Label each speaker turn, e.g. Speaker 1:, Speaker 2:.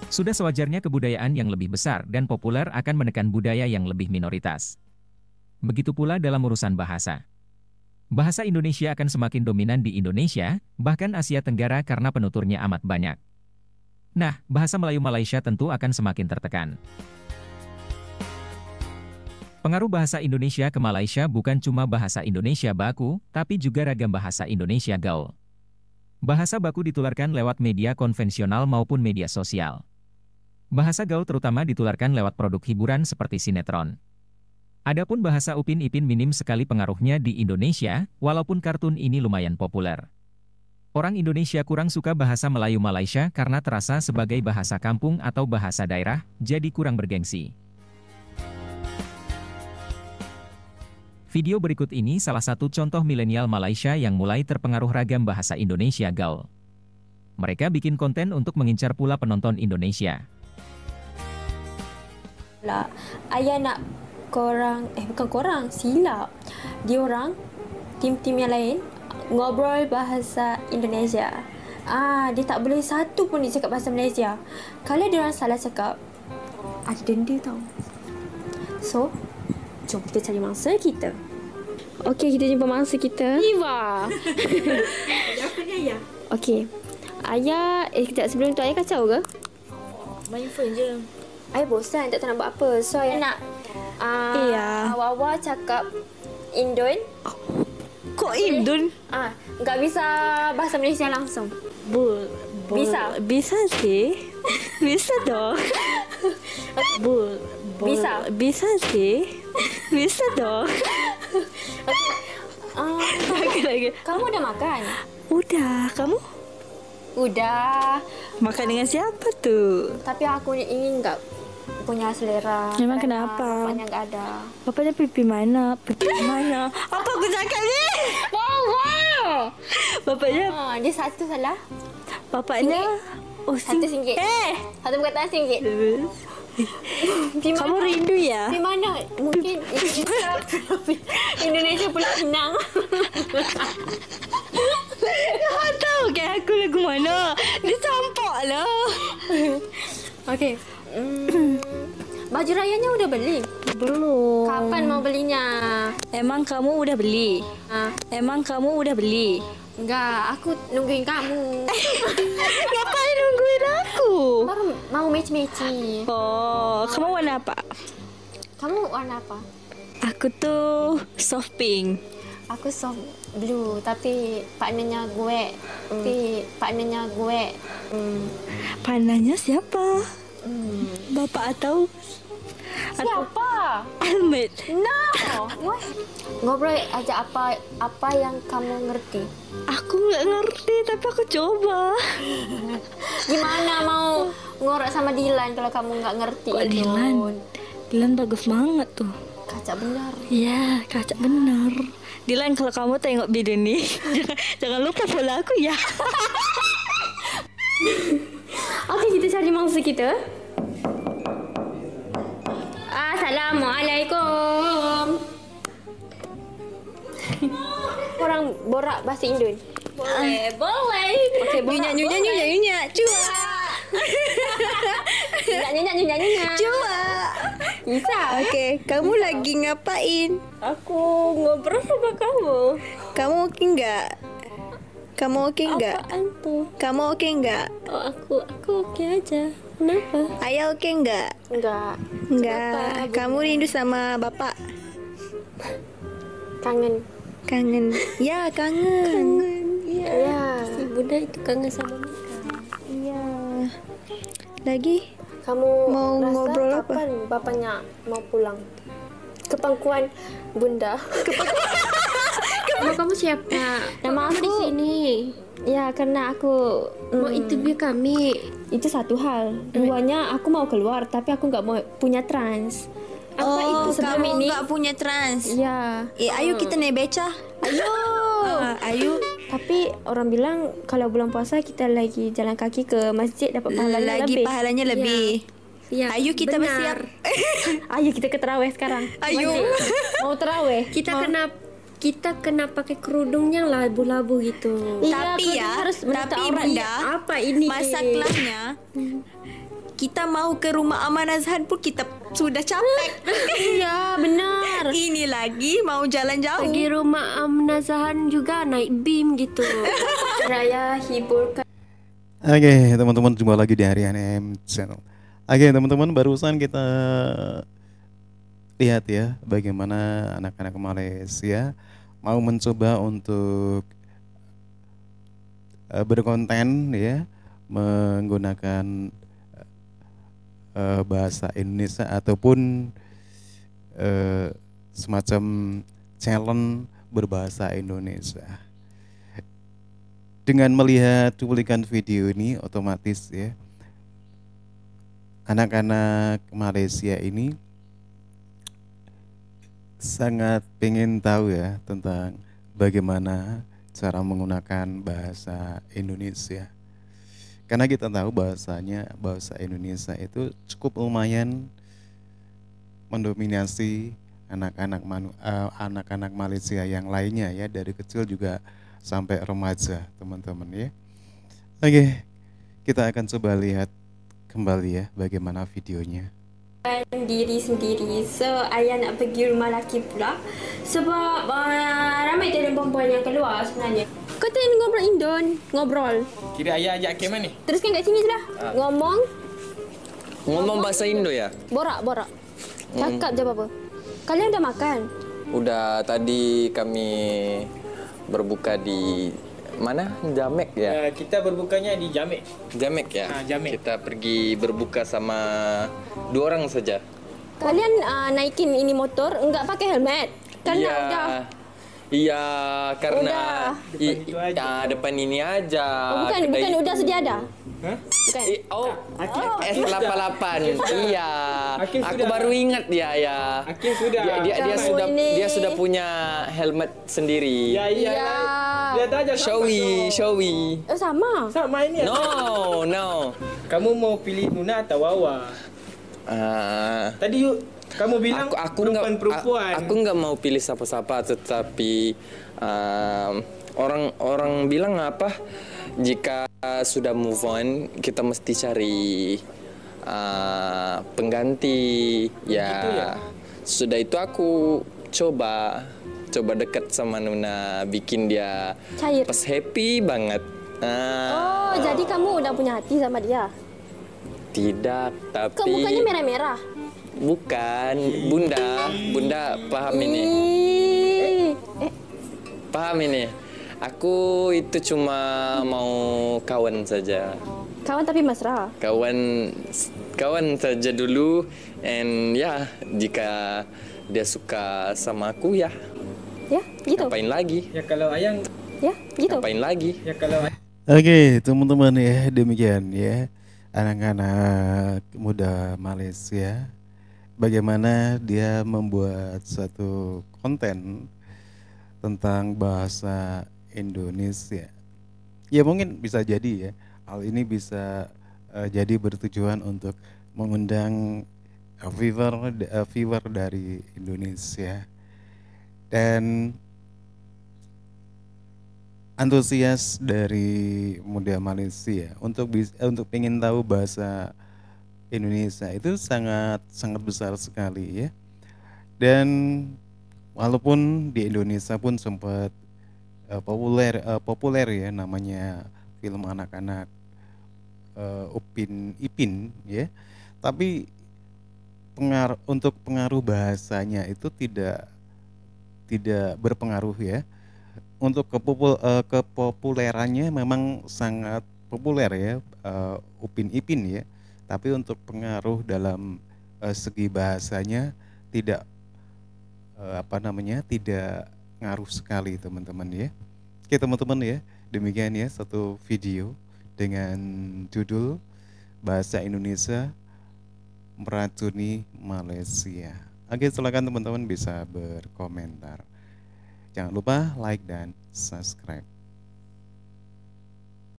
Speaker 1: Sudah sewajarnya kebudayaan yang lebih besar dan populer akan menekan budaya yang lebih minoritas. Begitu pula dalam urusan bahasa. Bahasa Indonesia akan semakin dominan di Indonesia, bahkan Asia Tenggara karena penuturnya amat banyak. Nah, bahasa Melayu Malaysia tentu akan semakin tertekan. Pengaruh bahasa Indonesia ke Malaysia bukan cuma bahasa Indonesia baku, tapi juga ragam bahasa Indonesia gaul. Bahasa baku ditularkan lewat media konvensional maupun media sosial. Bahasa gaul terutama ditularkan lewat produk hiburan seperti sinetron. Adapun bahasa Upin Ipin minim sekali pengaruhnya di Indonesia, walaupun kartun ini lumayan populer. Orang Indonesia kurang suka bahasa Melayu Malaysia karena terasa sebagai bahasa kampung atau bahasa daerah, jadi kurang bergengsi. Video berikut ini salah satu contoh milenial Malaysia yang mulai terpengaruh ragam bahasa Indonesia gaul. Mereka bikin konten untuk mengincar pula penonton Indonesia.
Speaker 2: Ayah nak bukan korang, silap. Diorang, tim-tim yang lain, ngobrol bahasa Indonesia. Dia tak boleh satu pun dia cakap bahasa Malaysia. Kalau diorang salah cakap, ada denda tau. So, jom kita cari mangsa kita. Okey, kita jumpa mangsa kita. Iva.
Speaker 3: Apa ni ayah?
Speaker 2: Okey. Ayah, kejap sebelum tu ayah kacau ke?
Speaker 3: Main phone je.
Speaker 2: Ayah bosan, tak tahu nak buat apa. So, ayah nak awal-awal cakap Indon.
Speaker 3: Kok Indon?
Speaker 2: Enggak bisa bahasa Malaysia langsung. Bisa?
Speaker 3: Bisa sih. Bisa dong.
Speaker 2: Bisa?
Speaker 3: Bisa sih. Bisa dong. Lagi.
Speaker 2: Kamu udah makan?
Speaker 3: Udah, kamu?
Speaker 2: Udah.
Speaker 3: Makan dengan siapa tu?
Speaker 2: Tapi aku ingin enggak punya selera.
Speaker 3: Memang kenapa?
Speaker 2: Bapaknya enggak ada.
Speaker 3: Bapaknya pipi mana? Pipi mana? Apa aku cakap ni?
Speaker 2: Wow.
Speaker 3: Bapaknya?
Speaker 2: Dia satu salah.
Speaker 3: Bapaknya?
Speaker 2: RM1. Satu perkataan RM1.
Speaker 3: Kamu rindu ya?
Speaker 2: Di mana? Mungkin Indonesia pula Penang.
Speaker 3: Kau tahu kan aku lagu mana? Dia campak lah.
Speaker 2: Okey. Baju rayanya udah beli?
Speaker 3: Belum.
Speaker 2: Kapan mau belinya?
Speaker 3: Emang kamu udah beli? Emang kamu udah beli?
Speaker 2: Enggak, aku nungguin kamu.
Speaker 3: Ngapain nungguin aku?
Speaker 2: Baru mau match-matchi.
Speaker 3: Oh, kamu warna apa?
Speaker 2: Kamu warna apa?
Speaker 3: Aku tuh soft pink.
Speaker 2: Aku soft blue, tapi partnernya gue.
Speaker 3: Panahnya siapa? Bapak atau
Speaker 2: siapa?
Speaker 3: Ahmed.
Speaker 2: No. Ngobrol aja apa yang kamu ngerti.
Speaker 3: Aku nggak ngerti, tapi aku coba.
Speaker 2: Gimana mau ngorek sama Dilan kalau kamu nggak ngerti?
Speaker 3: Kok Dilan? Dilan bagus banget tuh.
Speaker 2: Kaca benar.
Speaker 3: Iya, kaca benar. Dilan, kalau kamu tengok video ni, jangan lupa follow aku ya.
Speaker 2: Okey, kita cari mangsa kita. Assalamualaikum. Korang borak bahasa Indon?
Speaker 3: Boleh.
Speaker 2: Okey,
Speaker 3: Nyonya. Cua.
Speaker 2: Nyanyi.
Speaker 3: Cua.
Speaker 2: Bisa?
Speaker 3: Okey, kamu lagi ngapain?
Speaker 2: Aku ngobrol sama kamu.
Speaker 3: Kamu okey enggak?
Speaker 2: Apaan tu?
Speaker 3: Kamu okey enggak?
Speaker 2: Oh, aku okey aja. Kenapa?
Speaker 3: Ayah okey enggak?
Speaker 2: Enggak.
Speaker 3: Kamu rindu sama bapak?
Speaker 2: Kangen.
Speaker 3: Ya, kangen.
Speaker 2: Ya. Si bunda itu kangen sama Mika.
Speaker 3: Iya. Lagi?
Speaker 2: Kamu
Speaker 3: Mau
Speaker 2: rasa
Speaker 3: ngobrol apa?
Speaker 2: kapan bapaknya mau pulang? Ke pangkuan bunda. Nama kamu siapa? Nama aku di sini. Ya, karena aku mau interview kami. Itu satu hal. Duanya, aku mau keluar, tapi aku nggak mau punya trans. Apa itu sebelum
Speaker 3: kamu
Speaker 2: ini?
Speaker 3: nggak punya trans?
Speaker 2: Ya.
Speaker 3: Ayo kita naik beca. Ayo.
Speaker 2: Tapi orang bilang kalau bulan puasa kita lagi jalan kaki ke masjid dapat pahalanya
Speaker 3: Lagi
Speaker 2: lebih.
Speaker 3: pahalanya lebih.
Speaker 2: Ya,
Speaker 3: Ayo kita bersiap.
Speaker 2: Ayo kita ke terawih sekarang.
Speaker 3: Ayo.
Speaker 2: Mau terawih? Kita kena pakai kerudung yang labu-labu gitu.
Speaker 3: Tapi ya,
Speaker 2: harus menutup
Speaker 3: tapi
Speaker 2: aurat.
Speaker 3: bunda,
Speaker 2: Apa ini?
Speaker 3: masa kelasnya kita mau ke rumah Aman Azhan pun kita sudah capek.
Speaker 2: Ya, benar.
Speaker 3: Ini lagi mau jalan jauh.
Speaker 2: Pergi rumah Nazahan juga naik BIM gitu. Raya hiburkan.
Speaker 4: Oke, teman-teman, jumpa lagi di Harian M Channel. Oke, teman-teman, barusan kita lihat ya bagaimana anak-anak Malaysia mau mencoba untuk berkonten ya menggunakan bahasa Indonesia ataupun semacam challenge berbahasa Indonesia. Dengan melihat cuplikan video ini, otomatis ya anak-anak Malaysia ini sangat pengen tahu ya tentang bagaimana cara menggunakan bahasa Indonesia. Karena kita tahu bahasa Indonesia itu cukup lumayan mendominasi anak-anak Malaysia yang lainnya ya, dari kecil juga sampai remaja, teman-teman ya. Oke, kita akan coba lihat kembali ya bagaimana videonya.
Speaker 2: Diri sendiri. So, ayah nak pergi rumah laki pula. Sebab ramai talent perempuan yang keluar sebenarnya. Kau tadi ngobrol Indon, ngobrol.
Speaker 5: Kira ayah ajak ke mana ni?
Speaker 2: Teruskan kat sini sudah.
Speaker 6: Ngomong bahasa Indo ya?
Speaker 2: Borak. Cakap je apa-apa. Kalian dah makan?
Speaker 6: Udah, tadi kami berbuka di mana? Jamek ya?
Speaker 5: Kita berbukanya di Jamek.
Speaker 6: Jamek ya?
Speaker 5: Jamek.
Speaker 6: Kita pergi berbuka sama 2 orang saja.
Speaker 2: Kalian naikin ini motor enggak pakai helmet? Kan udah.
Speaker 6: Iya, karena
Speaker 2: Udah.
Speaker 6: depan ini aja.
Speaker 2: Bukan udah sedia ada.
Speaker 5: Hah?
Speaker 2: Bukan.
Speaker 6: S88. Iya. Aku baru ingat dia ya.
Speaker 5: Akhir sudah.
Speaker 6: Dia sudah punya helmet sendiri.
Speaker 5: Iya. Lihat aja.
Speaker 6: Showy.
Speaker 2: Sama.
Speaker 5: Sama ini.
Speaker 6: No.
Speaker 5: Kamu mau pilih Nuna atau Wawa? Tadi kamu bilang perempuan.
Speaker 6: Aku nggak mau pilih siapa-siapa, tetapi orang bilang apa? Jika sudah move on, kita mesti cari pengganti. Ya. Sudah itu aku coba dekat sama Nuna, bikin dia
Speaker 2: Cair.
Speaker 6: pas happy banget.
Speaker 2: Oh, jadi kamu udah punya hati sama dia?
Speaker 6: Tidak, tapi
Speaker 2: Kok mukanya merah-merah?
Speaker 6: Bukan, Bunda paham ini. Paham ini. Aku itu cuma mau kawan saja.
Speaker 2: Kawan tapi mesra.
Speaker 6: Kawan saja dulu, and ya jika dia suka sama aku ya.
Speaker 2: Ya, gitu.
Speaker 6: Ngapain lagi?
Speaker 5: Ya kalau ayang.
Speaker 2: Ya, gitu.
Speaker 6: Ngapain lagi?
Speaker 5: Ya kalau.
Speaker 4: Oke, teman-teman ya, demikian ya anak-anak muda Malaysia, bagaimana dia membuat satu konten tentang bahasa Indonesia. Ya mungkin bisa jadi ya, hal ini bisa jadi bertujuan untuk mengundang viewer dari Indonesia dan antusias dari muda Malaysia untuk pengen tahu bahasa Indonesia itu sangat besar sekali ya. Dan walaupun di Indonesia pun sempat populer ya, namanya film anak-anak Upin Ipin ya, tapi untuk pengaruh bahasanya itu tidak berpengaruh ya. Untuk kepopulerannya memang sangat populer ya, Upin Ipin ya, tapi untuk pengaruh dalam segi bahasanya tidak tidak ngaruh sekali, teman-teman ya. Oke teman-teman ya, demikian ya satu video dengan judul Bahasa Indonesia Meracuni Malaysia. Oke, silakan teman-teman bisa berkomentar. Jangan lupa like dan subscribe.